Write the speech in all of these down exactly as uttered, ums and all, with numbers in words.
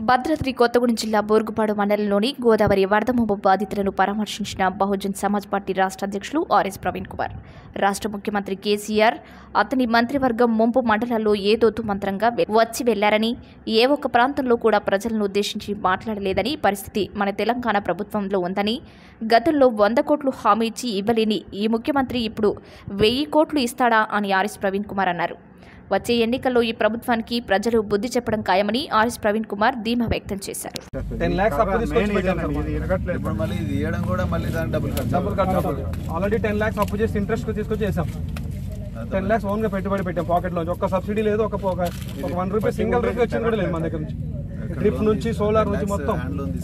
భద్రాద్రి కొత్తగూడెం జిల్లా బోర్గుపాడు మండలంలోని గోదావరి వరద ముంపు బాధితులను పరామర్శించిన బహుజన్ సమాజ్ పార్టీ రాష్ట్ర అధ్యక్షులు ఆర్ఎస్ ప్రవీణ్ కుమార్. రాష్ట్ర ముఖ్యమంత్రి కేసీఆర్ అతని మంత్రివర్గం ముంపు మండలాల్లో ఏదోతు మంత్రంగా వచ్చి వెళ్లారని, ఏ ఒక్క ప్రాంతంలో కూడా ప్రజలను ఉద్దేశించి మాట్లాడలేదని పరిస్థితి మన తెలంగాణ ప్రభుత్వంలో ఉందని, గతంలో వంద కోట్లు హామీ ఇచ్చి ఇవ్వలేని ఈ ముఖ్యమంత్రి ఇప్పుడు వెయ్యి కోట్లు ఇస్తాడా అని ఆర్ఎస్ ప్రవీణ్ కుమార్ అన్నారు. వచ్చే ఎన్నికల్లో ఈ ప్రభుత్వానికి ప్రజలు బుద్ధి చెప్పడం ఖాయమని ఆర్ఎస్ ప్రవీణ్ కుమార్ ధీమా వ్యక్తం చేశారు. ఆల్రెడీ టెన్ లాక్స్ అప్పు చేసి ఇంట్రెస్ట్ తీసుకొచ్చి చేసాం. టెన్ లాక్స్ ఓన్ గా పెట్టుబడి పెట్టాం పాకెట్ లో. ఒక్క సబ్సిడీ లేదు, ఒక వన్ రూపీ సింగిల్ రూపీ వచ్చింది కూడా లేదు మన దగ్గర నుంచి. డ్రిప్ నుంచి సోలార్ నుంచి మొత్తం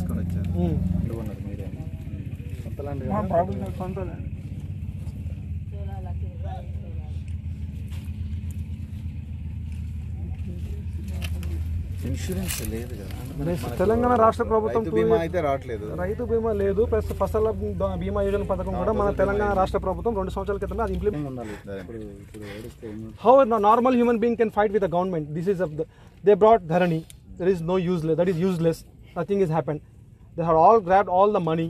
ఇన్సూరెన్స్ లేదు కదా. తెలంగాణ రాష్ట్ర ప్రభుత్వం బీమా అయితే రావట్లేదు, రైతు బీమా లేదు, ప్లస్ ఫసల బీమా యోజన పథకం కూడా మన తెలంగాణ రాష్ట్ర ప్రభుత్వం రెండు సంవత్సరాల క్రితమే అది ఇంప్లిమెంట్ ఉండాలి. How normal human being can fight with the government? This is the brat Dharani. There is no useless, that is useless. Nothing is happened. They have all grabbed all the money.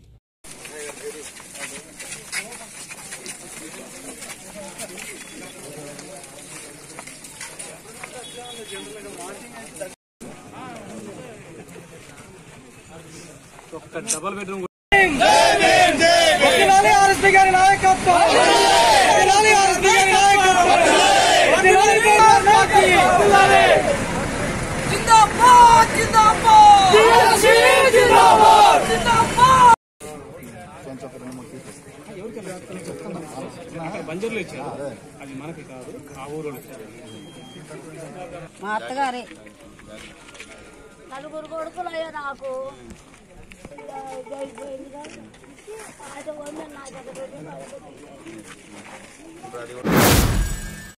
Double bedroom RSP గారి నాయకత్వం, RSP గారి నాయకత్వం. బంజర్లు ఇచ్చారు, అది మనకి కాదు, ఆ ఊరు మా అత్తగారే. నలుగురు కొడుకులు అయ్యా నాకు. అది